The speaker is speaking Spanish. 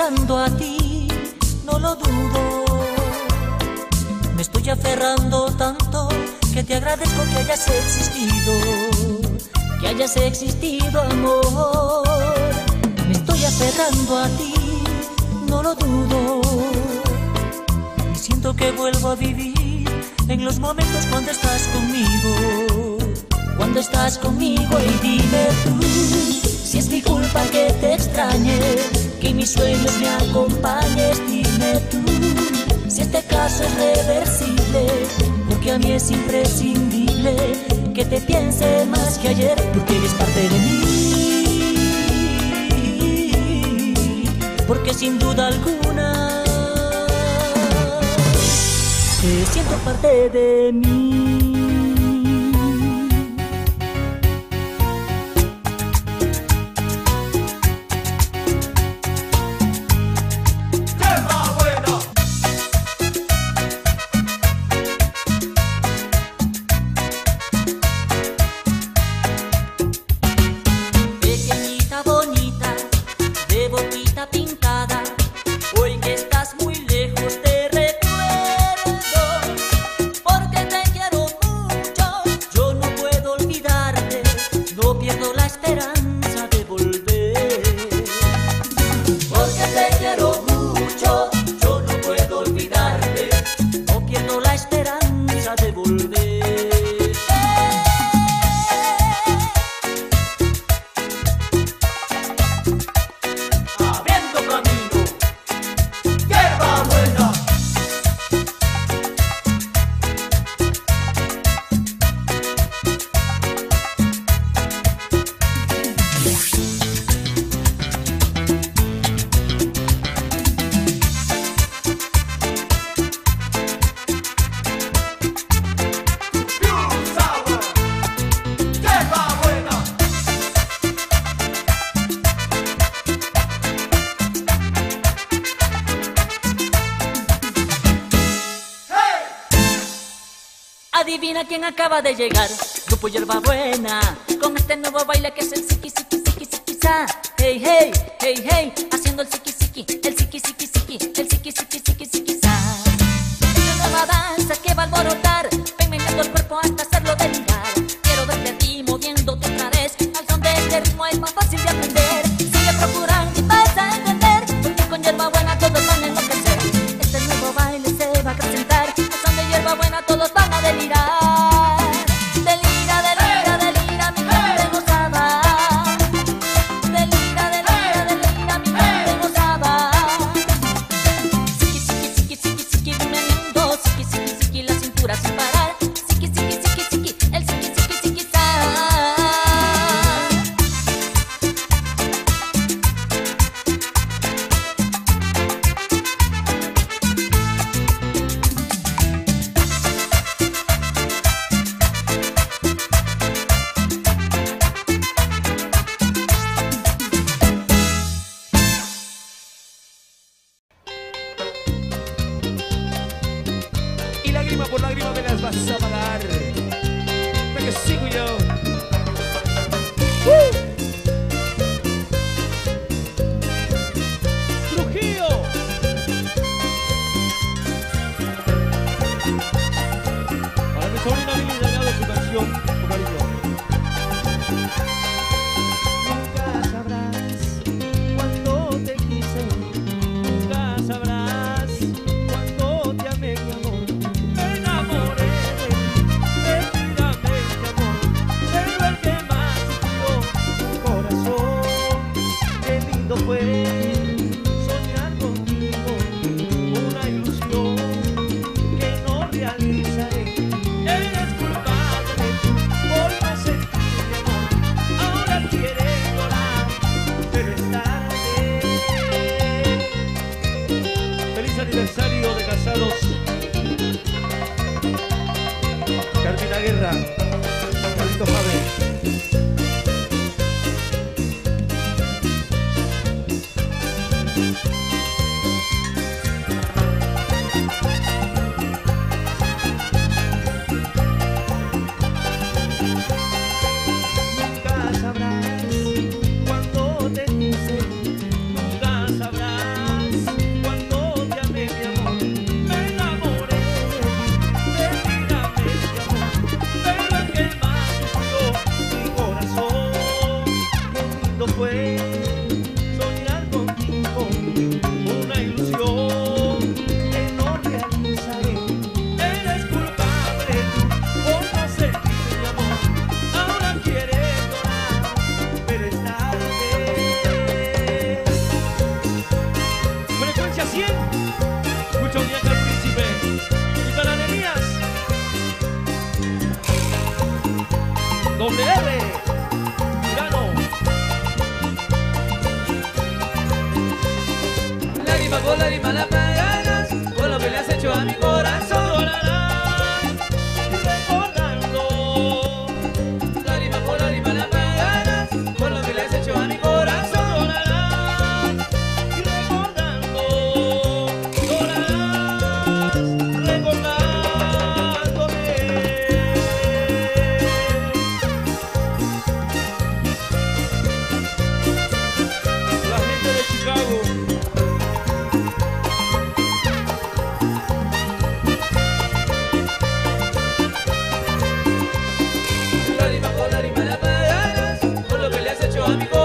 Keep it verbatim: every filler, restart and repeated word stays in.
aferrando a ti, no lo dudo. Me estoy aferrando tanto que te agradezco que hayas existido, que hayas existido, amor. Me estoy aferrando a ti, no lo dudo. Y siento que vuelvo a vivir en los momentos cuando estás conmigo, cuando estás conmigo. Y dime tú, si es mi culpa que te extrañe, que en mis sueños me acompañes. Dime tú, si este caso es reversible, porque a mí es imprescindible que te piense más que ayer, porque eres parte de mí, porque sin duda alguna te siento parte de mí. Adivina quién acaba de llegar, Grupo Hierbabuena, con este nuevo baile que es el siki siki siki siki sa. Hey hey, hey hey, haciendo el siki siki, el siki siki siki, el siki siki siki siki sa. Es una nueva danza que va a alborotar, ven meneando el cuerpo hasta hacerlo delirar. Quiero verte a ti moviéndote otra vez, al son de este ritmo es más fácil de aprender. Sigue procurando y vas a entender, porque con Hierbabuena todos van a enloquecer. Este nuevo baile se va a acrecentar, al son de Hierbabuena todos van a delirar. Delira, delira, delira, mi mente gozaba. Delira, delira, delira, mi mente gozaba. Siki, siki, siki, siki, siki, meneando. Siki, siki, siki, la cintura sin parar. Siki, siki, siki, siki, el siki, siki, siki, sa. Y lágrima por lágrima me las vas a pagar. Porque sigo yo. ¡Uh! ¡Trujillo! Para mi sobrina Lili Delgado, su canción, con cariño. Nunca sabrás cuánto te quise, nunca sabrás cuánto te amé, mi amor. Me enamoré de ti. Lágrima por lágrima la pagarás por lo que le has hecho a mi corazón. Llorarás recordando. Lágrima por lágrima la pagarás por lo que le has hecho a mi corazón. Llorarás recordando. Llorarás recordándome. La gente de Chicago. Lágrima por lágrima la pagarás por lo que le has hecho a mi corazón.